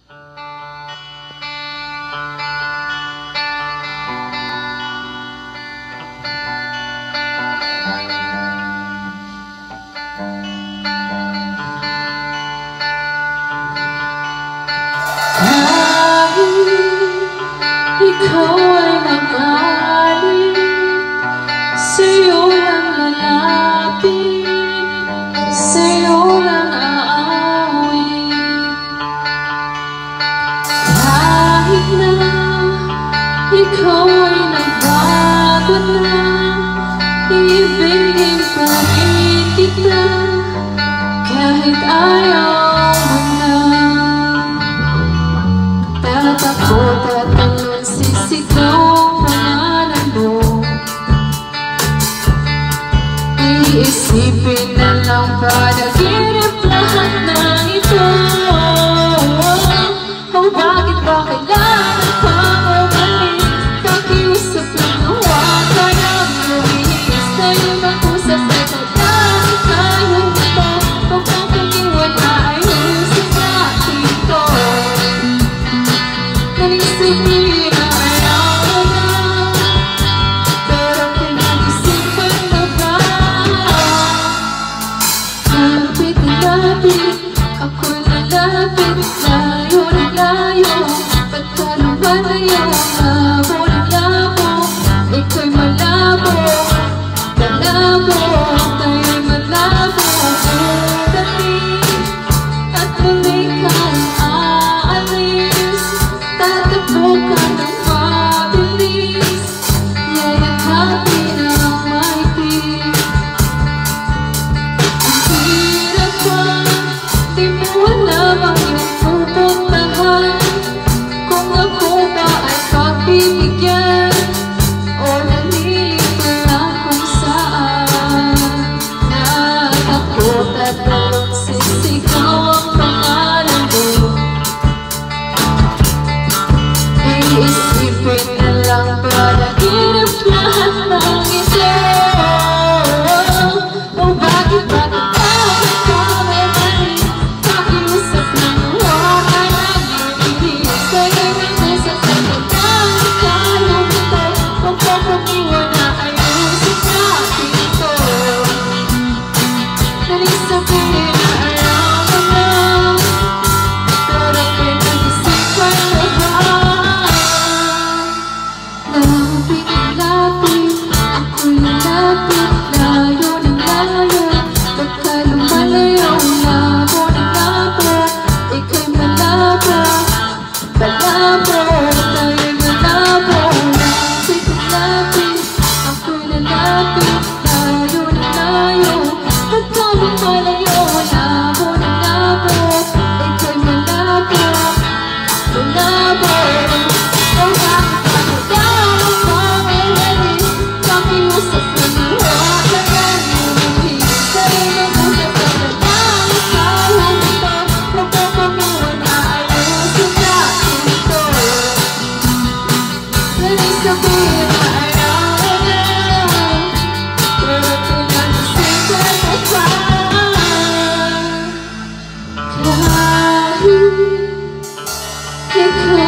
Ikaw ay magaling, sa'yo lang lalapit, sa'yo lang aawit. Kahit na ikaw ay nagbago na, ibigin pa rin kita kahit ayaw mo na. Tatakot at sisigaw ang pangalan mo, iisipin na lang panaginip lahat ng ito. Oh, bakit ba kailangan pang umalis? Pakiusap lang huwag ka nang luminis. Tayo ng pusa sa kailangan tayo nito. Huwag kang pag-iwan na ayusin natin ito. Nanisipin na ayaw na, pero pinag-isipan mo ba? Malapit na lapit, ako'y lalapit. Layo na layo, ba't ka lumalayo? Labo na labo, ika'y malabo. Malabo, tayo'y malabo. Dali, at muli kang aalis. Tatakbo ka ng mabilis, yayakapin ang mahigpit. Ang hirap pa, di mo alam ang iyong pupuntahan. Kung ako ba ay pagbibigyan o nalilito lang kung saan. Natakot at dalawang sisigaw ang pangalan mo, iisipin na lang panaginip lahat ng ito. Oh, bakit ba kailangan kang umalis? Pakiusap lang huwag ka nang luminis. Tayo ng pusa sa kailangan tayo nito. Huwag kang pag-iwan na ayusin natin ito. Nanisipin na ayaw mo na, pero pinag-isipan mo ba? Lapit na lapit, ako'y lalapit. Layo na layo, ba't ka lumalayo? Labo na labo, ika'y malabo. Malabo, tayo'y malabo. Lapit na lapit, ako'y lalapit. Layo na layo, ba't ka lumalayo? Labo na labo, ika'y malabo. Malabo, oh, bakit ba kailangan pang umalis? Pakiusap lang huwag ka nang luminis. Tayo ng pusa sa kailangan tayo nito. Huwag kang pag-iwan na ayusin natin ito. Nanisipin na ayaw mo na, pero pinag-isipan mo pa. Kahit ikaw